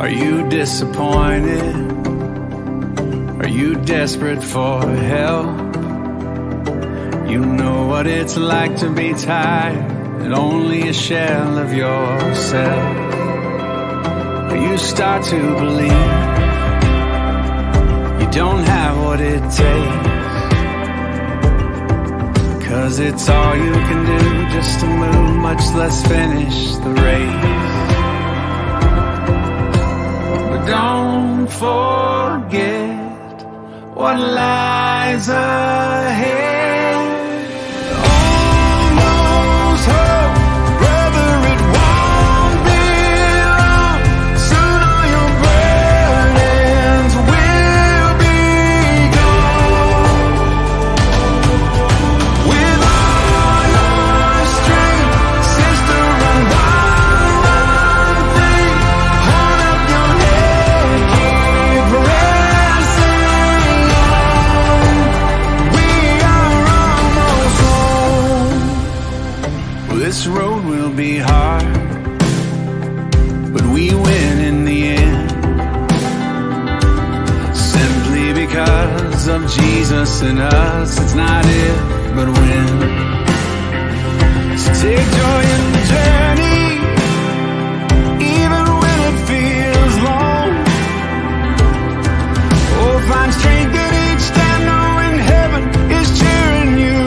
Are you disappointed? Are you desperate for help? You know what it's like to be tired and only a shell of yourself. You start to believe you don't have what it takes, 'cause it's all you can do just to move, much less finish the race. But don't forget what lies ahead. Almost hope, brother, it won't be long. Soon all your burdens will be gone. With all your strength, sister, run wild, run free. Hold up your head, keep pressing on. We are almost home. Well, this road will be hard, but we win in the end, simply because of Jesus in us. It's not if, but when. So take joy in the journey, even when it feels long. Oh, find strength in each step, knowing heaven is cheering you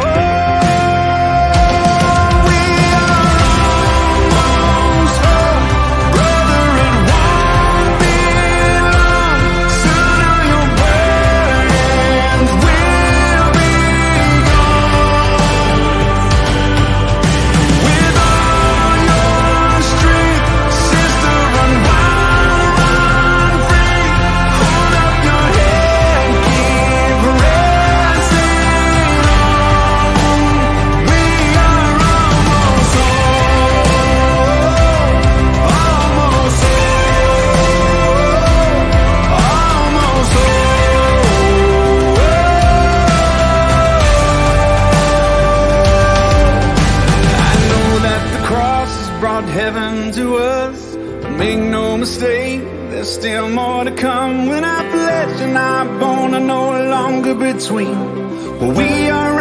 on. We are almost home, brother, it won't be long. Soon all your burdens will be gone. With all your strength, sister, run wild, run free. Hold up your head, keep pressing on. We are almost home, almost home, almost home. I know that the cross has brought heaven to us. Make no mistake, there's still more to come. When our flesh and our bone are no longer between, well, we are